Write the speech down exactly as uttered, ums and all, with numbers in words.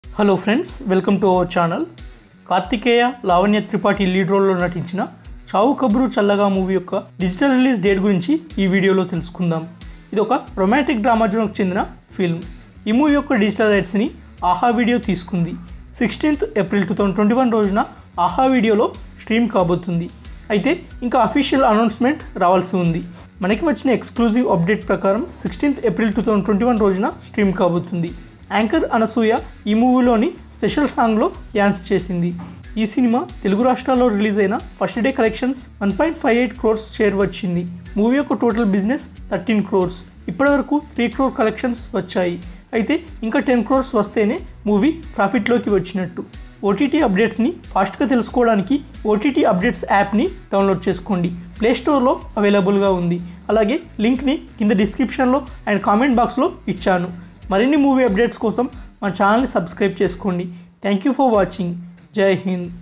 Hello friends, welcome to our channel. Karthikeya, Lavanya Tripathi lead రోల్లో నటించిన చావు కబురు చల్లగా మూవీ యొక్క డిజిటల్ రిలీజ్ డేట్ గురించి ఈ వీడియోలో తెలుసుకుందాం. ఇది ఒక రొమాంటిక్ డ్రామా జోన్కు చెందిన ఫిల్మ్. ఈ మూవీ యొక్క డిజిటల్ రైట్స్ని ఆహా వీడియో తీసుకుంది. Sixteenth April two thousand twenty one రోజున ఆహా వీడియోలో స్ట్రీమ్ కాబోతుంది. అయితే ఇంకా అఫీషియల్ అనౌన్స్మెంట్ రావాల్సి ఉంది. మనకి వచ్చిన ఎక్స్క్లూజివ్ అప్డేట్ ప్రకారం sixteenth April two thousand twenty one రోజున స్ట్రీమ్ కాబోతుంది. యాంకర్ అనసూయ ఈ మూవీలోని స్పెషల్ సాంగ్లో డ్యాన్స్ చేసింది. ఈ సినిమా తెలుగు రాష్ట్రాల్లో రిలీజ్ అయిన first day collections one point five eight crores share వచ్చింది. మూవీ యొక్క టోటల్ బిజినెస్ థర్టీన్ క్రోర్స్. ఇప్పటివరకు త్రీ క్రోర్ కలెక్షన్స్ వచ్చాయి. అయితే ఇంకా టెన్ క్రోర్స్ వస్తేనే మూవీ ప్రాఫిట్లోకి వచ్చినట్టు. ఓటీటీ అప్డేట్స్ని ఫాస్ట్గా తెలుసుకోవడానికి ఓటీటీ అప్డేట్స్ యాప్ని డౌన్లోడ్ చేసుకోండి. ప్లేస్టోర్లో అవైలబుల్గా ఉంది. అలాగే లింక్ని కింద డిస్క్రిప్షన్లో అండ్ కామెంట్ బాక్స్లో ఇచ్చాను. మరిన్ని మూవీ అప్డేట్స్ కోసం మా ఛానల్ని సబ్స్క్రైబ్ చేసుకోండి. Thank you for watching. జై హింద్.